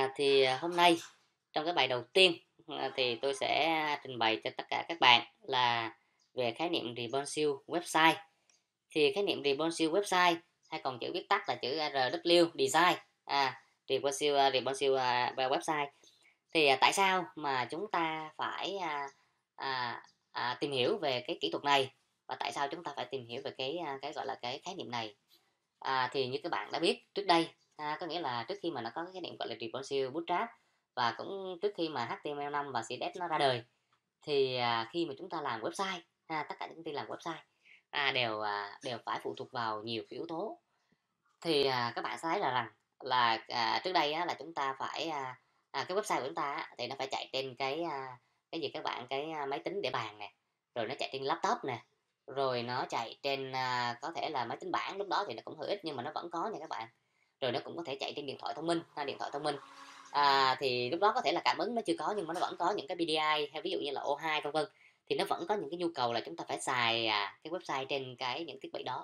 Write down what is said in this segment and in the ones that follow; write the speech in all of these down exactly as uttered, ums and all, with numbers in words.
À, thì, à, hôm nay trong cái bài đầu tiên, ờ, thì tôi sẽ trình bày cho tất cả các bạn là về khái niệm responsive website. Thì khái niệm responsive website hay còn chữ viết tắt là chữ R W design, à, responsive, a, responsive, à, và website. Thì, à, tại sao mà chúng ta phải, a, à, à, tìm hiểu về cái kỹ thuật này và tại sao chúng ta phải tìm hiểu về cái, a, cái, gọi là, cái khái niệm này? À, thì như các bạn đã biết trước đây, a, có nghĩa là trước khi mà nó có cái khái niệm gọi là responsive bootstrap và cũng trước khi mà H T M L năm và C S S nó ra đời, thì, à, khi mà chúng ta làm website, ha, tất cả những công ty làm website, à, đều, à, đều phải phụ thuộc vào nhiều cái yếu tố. Thì, à, các bạn sẽ thấy là rằng là, à, trước đây á là chúng ta phải, a, à, cái website của chúng ta á thì nó phải chạy trên cái, a, cái gì các bạn, cái, a, máy tính để bàn nè, rồi nó chạy trên laptop nè, rồi nó chạy trên, a, có thể là máy tính bảng, lúc đó thì nó cũng hơi ít nhưng mà nó vẫn có nha các bạn. Rồi nó cũng có thể chạy trên điện thoại thông minh, ha, điện thoại thông minh. À, thì lúc đó có thể là cảm ứng nó chưa có nhưng mà nó vẫn có những cái B D I hay ví dụ như là O hai vân vân, thì nó vẫn có những cái nhu cầu là chúng ta phải xài, à, cái website trên cái những thiết bị đó.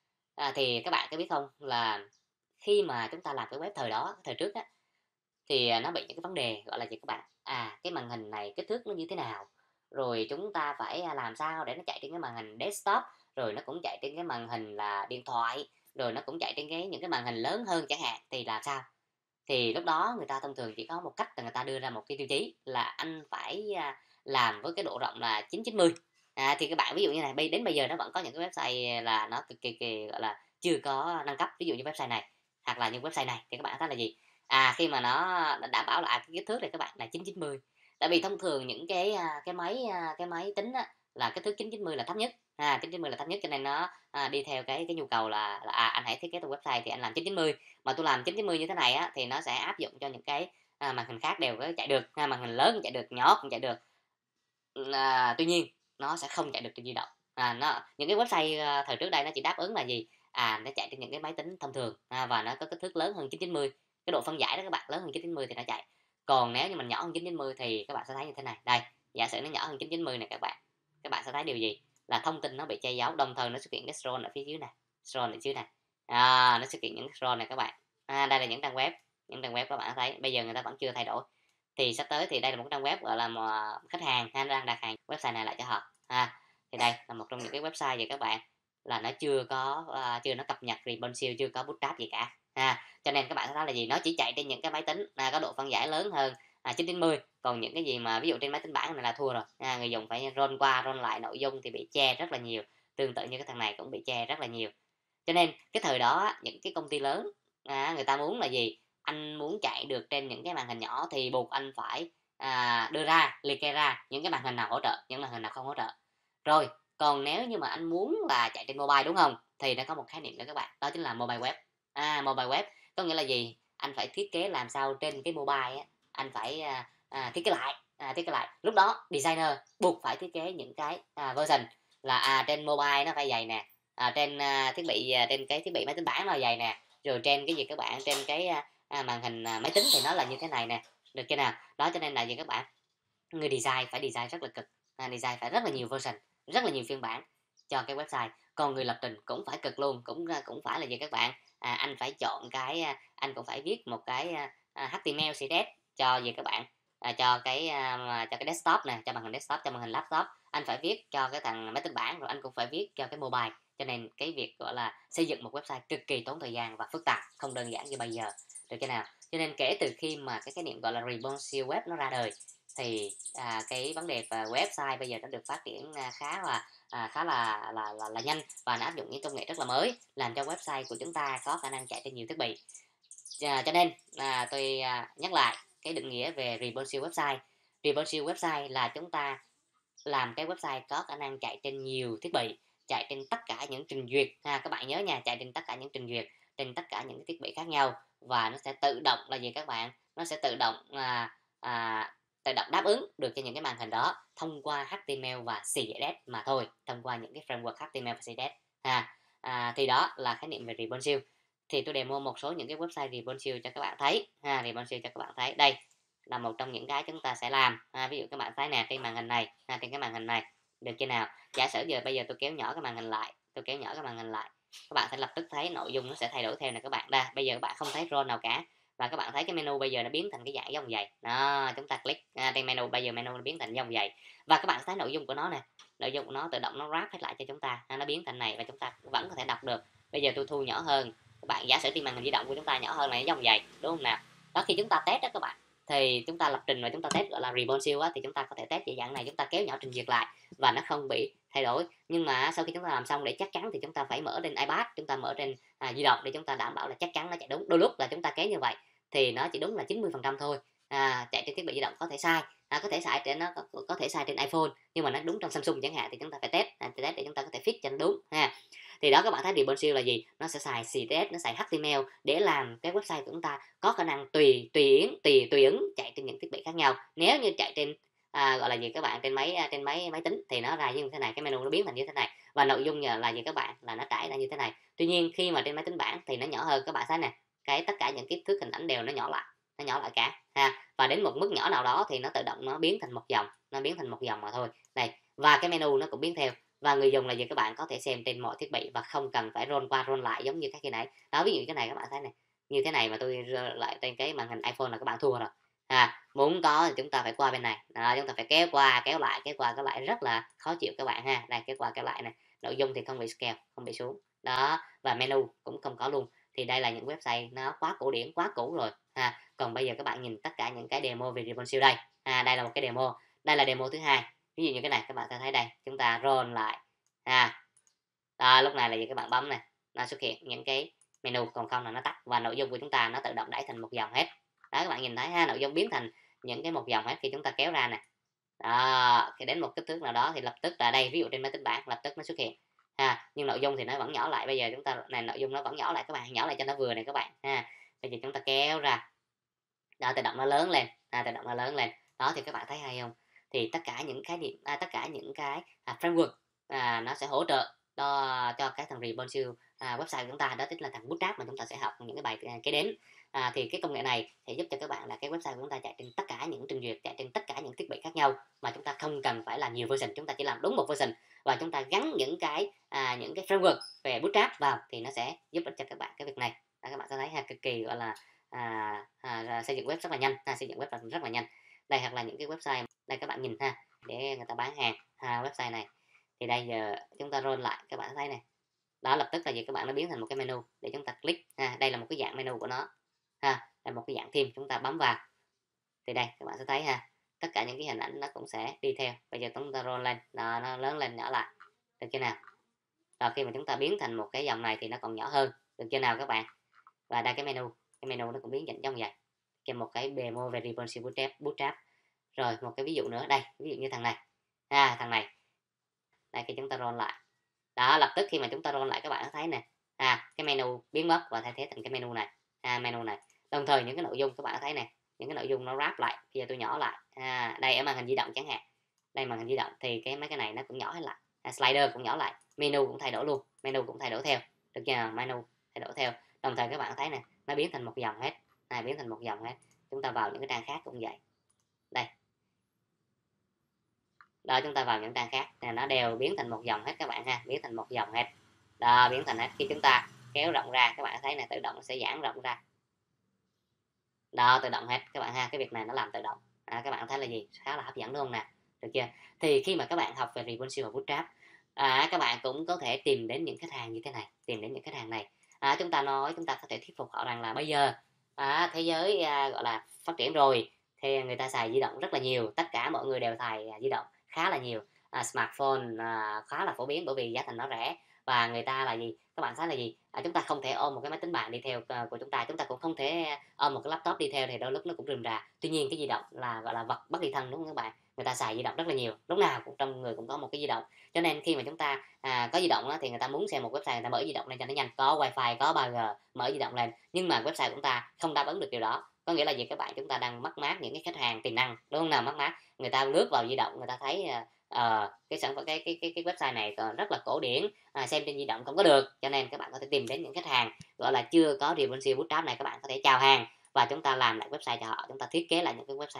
À, thì các bạn có biết không là khi mà chúng ta làm cái web thời đó, thời trước á, thì, à, nó bị những cái vấn đề, gọi là gì các bạn? À, cái màn hình này kích thước nó như thế nào? Rồi chúng ta phải, a, làm sao để nó chạy trên cái màn hình desktop, rồi nó cũng chạy trên cái màn hình là điện thoại, rồi nó cũng chạy trên cái những cái màn hình lớn hơn chẳng hạn, thì làm sao? Thì lúc đó người ta thông thường chỉ có một cách là người ta đưa ra một cái tiêu chí là anh phải, a, làm với cái độ rộng là chín chín mươi. À, thì các bạn ví dụ như này, bây đến bây giờ nó vẫn có những cái website là nó cực kỳ kỳ, gọi là, chưa có nâng cấp, ví dụ như website này, hoặc là như website này thì các bạn thấy là gì? À, khi mà nó đã đảm bảo là, à, cái kích thước này các bạn là chín chín mươi. Tại vì thông thường những cái, a, cái máy, a, cái máy tính á là kích thước chín chín mươi là thấp nhất, à, chín chín mươi là thấp nhất cho nên nó, à, đi theo cái cái nhu cầu là là, à, anh hãy thiết kế tôi website thì anh làm chín chín mươi, mà tôi làm chín chín mươi như thế này á thì nó sẽ áp dụng cho những cái, à, màn hình khác đều có chạy được, ha, màn hình lớn cũng chạy được, nhỏ cũng chạy được. Ừm, à, tuy nhiên nó sẽ không chạy được trên di động. À, nó những cái website, a, thời trước đây nó chỉ đáp ứng là gì? À, nó chạy trên những cái máy tính thông thường, a, và nó có kích thước lớn hơn chín chín mươi, cái độ phân giải đó các bạn, lớn hơn chín chín mươi thì nó chạy. Còn nếu như mình nhỏ hơn chín chín mươi thì các bạn sẽ thấy như thế này, đây, giả sử nó nhỏ hơn chín chín mươi này các bạn, các bạn sẽ thấy điều gì? Là thông tin nó bị che giấu, đồng thời nó xuất hiện cái scroll ở phía dưới này, scroll ở dưới này, à, nó xuất hiện những scroll này các bạn. À, đây là những trang web, những trang web các bạn thấy, bây giờ người ta vẫn chưa thay đổi. Thì sắp tới thì đây là một cái trang web, gọi là, mà khách hàng ha, đang đặt hàng website này lại cho họ, ha. Thì đây là một trong những cái website vậy các bạn, là nó chưa có, a, chưa nó cập nhật responsive, chưa có bootstrap gì cả, ha. Cho nên các bạn sẽ thấy là gì? Nó chỉ chạy trên những cái máy tính, à, có độ phân giải lớn hơn, à, chín chín mươi, còn những cái gì mà ví dụ trên máy tính bảng này là thua rồi, a, người dùng phải roll qua roll lại nội dung thì bị che rất là nhiều, tương tự như cái thằng này cũng bị che rất là nhiều. Cho nên cái thời đó á, những cái công ty lớn, á, người ta muốn là gì? Anh muốn chạy được trên những cái màn hình nhỏ thì buộc anh phải, à, đưa ra, liệt kê ra những cái màn hình nào hỗ trợ, những màn hình nào không hỗ trợ. Rồi, còn nếu như mà anh muốn là chạy trên mobile, đúng hông? Thì nó có một khái niệm nữa các bạn, đó chính là mobile web. À, mobile web có nghĩa là gì? Anh phải thiết kế làm sao trên cái mobile á, anh phải, a, à, thiết kế lại, à, thiết kế lại. Lúc đó designer buộc phải thiết kế những cái, à, version là, à, trên mobile nó phải vầy nè, à, trên, a, thiết bị, à, trên cái thiết bị máy tính bảng nó là vầy nè, rồi trên cái gì các bạn, trên cái, a, a, màn hình, à, máy tính thì nó là như thế này nè, được chưa nào? Đó, cho nên là gì các bạn? Người design phải design rất là cực, à, design phải rất là nhiều version, rất là nhiều phiên bản cho cái website. Còn người lập trình cũng phải cực luôn, cũng, a, cũng phải là gì các bạn? À, anh phải chọn cái, a anh cũng phải viết một cái, a, a, H T M L, C S S cho gì các bạn? À, cho cái, a, mà cho cái desktop nè, cho màn hình desktop, cho màn hình laptop, anh phải viết cho cái thằng máy tính bảng, rồi anh cũng phải viết cho cái mobile. Cho nên cái việc, gọi là, xây dựng một website cực kỳ tốn thời gian và phức tạp, không đơn giản như bây giờ, được chưa nào? Cho nên kể từ khi mà cái khái niệm, gọi là, responsive web nó ra đời thì, à, cái vấn đề về website bây giờ nó được phát triển, a, khá là, à, khá là là là là nhanh và nó áp dụng những công nghệ rất là mới, làm cho website của chúng ta có khả năng chạy trên nhiều thiết bị. Ch cho nên, à, tôi, a, nhắc lại cái định nghĩa về responsive website. Responsive website là chúng ta làm cái website có khả năng chạy trên nhiều thiết bị, chạy trên tất cả những trình duyệt ha, các bạn nhớ nha, chạy trên tất cả những trình duyệt, trên tất cả những cái thiết bị khác nhau và nó sẽ tự động là gì các bạn? Nó sẽ tự động, à, à, tự động đáp ứng được cho những cái màn hình đó thông qua H T M L và C S S mà thôi, thông qua những cái framework H T M L và C S S ha. À, thì đó là khái niệm về responsive. Thì tôi demo một số những cái website responsive cho các bạn thấy ha, responsive cho các bạn thấy. Đây là một trong những cái chúng ta sẽ làm, a, ví dụ các bạn thấy nè, trên màn hình này, ha, trên cái màn hình này, được chưa nào? Giả sử giờ bây giờ tôi kéo nhỏ cái màn hình lại, tôi kéo nhỏ cái màn hình lại, các bạn sẽ lập tức thấy nội dung nó sẽ thay đổi theo nè các bạn. Đây, bây giờ các bạn không thấy roll nào cả, và các bạn thấy cái menu bây giờ nó biến thành cái dạng giống vậy. Đó, chúng ta click à, trên menu, bây giờ menu nó biến thành giống vậy. Và các bạn thấy nội dung của nó nè, nội dung của nó tự động nó wrap hết lại cho chúng ta, ha, nó biến thành này và chúng ta vẫn có thể đọc được. Bây giờ tôi thu nhỏ hơn, các bạn giả sử trên màn hình di động của chúng ta nhỏ hơn này giống vậy, đúng không nào? Đó, khi chúng ta test đó các bạn, thì chúng ta lập trình và chúng ta test gọi là responsive á, thì chúng ta có thể test dạng dạng này, chúng ta kéo nhỏ trình duyệt lại và nó không bị thay đổi. Nhưng mà sau khi chúng ta làm xong để chắc chắn thì chúng ta phải mở trên iPad, chúng ta mở trên à, di động để chúng ta đảm bảo là chắc chắn nó chạy đúng. Đôi lúc là chúng ta kéo như vậy thì nó chỉ đúng là chín mươi phần trăm thôi, à, chạy trên thiết bị di động có thể sai, à, có thể sai trên nó có, có thể sai trên iPhone, nhưng mà nó đúng trong Samsung chẳng hạn thì chúng ta phải test, à, test để chúng ta có thể fix cho nó đúng ha. Thì đó, các bạn thấy responsive là gì? Nó sẽ xài xê ét ét, nó xài hát tê em lờ để làm cái website của chúng ta có khả năng tùy tùy ứng tùy tùy ứng chạy trên những thiết bị khác nhau. Nếu như chạy trên à, gọi là gì các bạn, trên máy trên máy máy tính thì nó ra như thế này, cái menu nó biến thành như thế này, và nội dung là gì các bạn, là nó trải ra như thế này. Tuy nhiên khi mà trên máy tính bảng thì nó nhỏ hơn, các bạn thấy nè, cái tất cả những kích thước hình ảnh đều nó nhỏ lại, nó nhỏ lại cả ha, và đến một mức nhỏ nào đó thì nó tự động nó biến thành một dòng, nó biến thành một dòng mà thôi. Đây, và cái menu nó cũng biến theo, và người dùng là gì các bạn có thể xem trên mọi thiết bị và không cần phải roll qua roll lại giống như các cái nãy. Đó, ví dụ cái này các bạn thấy này, như thế này mà tôi lại trên cái màn hình iPhone là các bạn thua rồi. À, muốn có thì chúng ta phải qua bên này. Đó, chúng ta phải kéo qua, kéo lại, kéo qua, kéo lại rất là khó chịu các bạn ha. Đây, kéo qua, kéo lại này. Nội dung thì không bị scale, không bị xuống. Đó, và menu cũng không có luôn. Thì đây là những website nó quá cổ điển, quá cũ rồi. Ha. Còn bây giờ các bạn nhìn tất cả những cái demo về responsive đây. À, đây là một cái demo. Đây là demo thứ hai. Ví dụ như cái này các bạn sẽ thấy đây, chúng ta roll lại. À. Đó, lúc này là gì các bạn bấm này, nó xuất hiện những cái menu, còn không là nó tắt, và nội dung của chúng ta nó tự động đẩy thành một dòng hết. Đó, các bạn nhìn thấy ha, nội dung biến thành những cái một dòng hết khi chúng ta kéo ra nè. Đó, khi đến một kích thước nào đó thì lập tức là đây, ví dụ trên máy tính bảng lập tức nó xuất hiện ha, nhưng nội dung thì nó vẫn nhỏ lại. Bây giờ chúng ta này, nội dung nó vẫn nhỏ lại các bạn, nhỏ lại cho nó vừa này các bạn ha. Bây giờ chúng ta kéo ra, đó, tự động nó lớn lên, à, tự động nó lớn lên. Đó, thì các bạn thấy hay không? Thì tất cả những khái niệm, à, tất cả những cái à, framework à, nó sẽ hỗ trợ cho cho cái thằng responsive à, website của chúng ta, đó chính là thằng Bootstrap mà chúng ta sẽ học những cái bài à, kế đến. À, thì cái công nghệ này sẽ giúp cho các bạn là cái website của chúng ta chạy trên tất cả những trình duyệt, chạy trên tất cả những thiết bị khác nhau, mà chúng ta không cần phải làm nhiều version, chúng ta chỉ làm đúng một version và chúng ta gắn những cái à, những cái framework về Bootstrap vào thì nó sẽ giúp ích cho các bạn cái việc này. Đó, các bạn sẽ thấy ha, cực kỳ gọi là à, à, xây dựng web rất là nhanh, ha, xây dựng web rất là nhanh. Đây, hoặc là những cái website đây các bạn nhìn ha, để người ta bán hàng ha, website này thì đây giờ chúng ta roll lại, các bạn thấy này, đó, lập tức là gì các bạn, nó biến thành một cái menu để chúng ta click ha. Đây là một cái dạng menu của nó ha, là một cái dạng theme, chúng ta bấm vào thì đây các bạn sẽ thấy ha, tất cả những cái hình ảnh nó cũng sẽ đi theo. Bây giờ chúng ta roll lên, đó, nó lớn lên nhỏ lại, được chưa nào? Rồi khi mà chúng ta biến thành một cái dòng này thì nó còn nhỏ hơn, được chưa nào các bạn? Và đây cái menu, cái menu nó cũng biến dạng giống vậy, kèm một cái demo về responsive bootstrap, bootstrap. Rồi một cái ví dụ nữa đây, ví dụ như thằng này, à, thằng này, đây khi chúng ta roll lại, đó, lập tức khi mà chúng ta roll lại các bạn thấy nè, à, cái menu biến mất và thay thế thành cái menu này, à, menu này. Đồng thời những cái nội dung các bạn thấy này, những cái nội dung nó wrap lại. Bây giờ tôi nhỏ lại, à, đây ở màn hình di động chẳng hạn, đây màn hình di động thì cái mấy cái này nó cũng nhỏ hết lại, à, slider cũng nhỏ lại, menu cũng thay đổi luôn, menu cũng thay đổi theo, được chưa? Menu thay đổi theo. Đồng thời các bạn thấy nè, nó biến thành một dòng hết, này biến thành một dòng hết. Chúng ta vào những cái trang khác cũng vậy, đây, đó, chúng ta vào những trang khác thì nó đều biến thành một dòng hết các bạn ha, biến thành một dòng hết. Đó, biến thành hết. Khi chúng ta kéo rộng ra các bạn thấy này, tự động nó sẽ giãn rộng ra. Đó, tự động hết các bạn ha, cái việc này nó làm tự động. À, các bạn thấy là gì, khá là hấp dẫn đúng không nè, được chưa? Thì khi mà các bạn học về responsive và bootstrap, à, các bạn cũng có thể tìm đến những khách hàng như thế này, tìm đến những khách hàng này. À, chúng ta nói, chúng ta có thể thuyết phục họ rằng là bây giờ à, thế giới à, gọi là phát triển rồi, thì người ta xài di động rất là nhiều, tất cả mọi người đều xài à, di động khá là nhiều, à, smartphone à, khá là phổ biến bởi vì giá thành nó rẻ, và người ta là gì, các bạn thấy là gì, à, chúng ta không thể ôm một cái máy tính bảng đi theo uh, của chúng ta, chúng ta cũng không thể ôm một cái laptop đi theo, thì đôi lúc nó cũng rườm rà. Tuy nhiên cái di động là gọi là vật bất ly thân đúng không các bạn, người ta xài di động rất là nhiều, lúc nào cũng trong người cũng có một cái di động, cho nên khi mà chúng ta à, có di động đó, thì người ta muốn xem một website, người ta mở di động lên cho nó nhanh, có wifi, có ba G, mở di động lên. Nhưng mà website của chúng ta không đáp ứng được điều đó, có nghĩa là gì các bạn, chúng ta đang mất mát những cái khách hàng tiềm năng đúng không nào, mất mát. Người ta lướt vào di động, người ta thấy uh, cái sản phẩm cái cái cái cái website này rất là cổ điển, à, xem trên di động không có được, cho nên các bạn có thể tìm đến những khách hàng gọi là chưa có responsive bootstrap này, các bạn có thể chào hàng và chúng ta làm lại website cho họ, chúng ta thiết kế lại những cái website cho họ.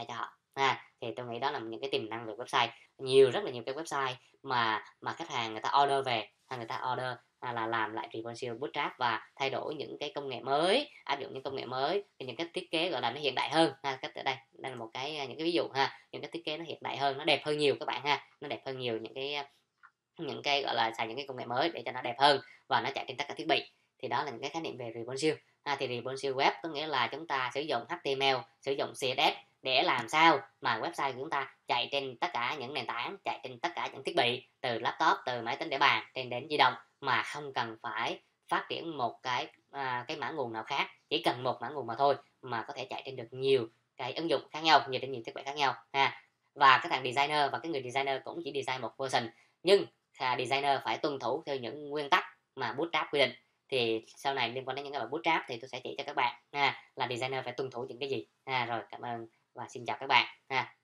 ha. Thì tôi nghĩ đó là những cái tiềm năng về website. Nhiều, rất là nhiều cái website mà mà khách hàng người ta order về, hay người ta order, à, là làm lại Responsive Bootstrap và thay đổi những cái công nghệ mới, áp dụng những công nghệ mới, những cái thiết kế, gọi là, nó hiện đại hơn ha. Cách ở đây, đây là một cái, những cái ví dụ ha, những cái thiết kế nó hiện đại hơn, nó đẹp hơn nhiều các bạn ha, nó đẹp hơn nhiều những cái, những cái, gọi là, xài những cái công nghệ mới để cho nó đẹp hơn và nó chạy trên tất cả thiết bị. Thì đó là những cái khái niệm về responsive ha. Thì responsive web có nghĩa là chúng ta sử dụng hát tê em lờ, sử dụng xê ét ét để làm sao mà website của chúng ta chạy trên tất cả những nền tảng, chạy trên tất cả những thiết bị, từ laptop, từ máy tính để bàn, trên đến di động, mà không cần phải phát triển một cái, à, cái mã nguồn nào khác, chỉ cần một mã nguồn mà thôi, mà có thể chạy trên được nhiều cái ứng dụng khác nhau, nhiều trên nhiều thiết bị khác nhau ha. Và cái thằng designer và cái người designer cũng chỉ design một version, nhưng à, designer phải tuân thủ theo những nguyên tắc mà Bootstrap quy định. Thì sau này liên quan đến những cái bài Bootstrap thì tôi sẽ chỉ cho các bạn ha, là designer phải tuân thủ những cái gì ha. Rồi, cảm ơn và xin chào các bạn ha.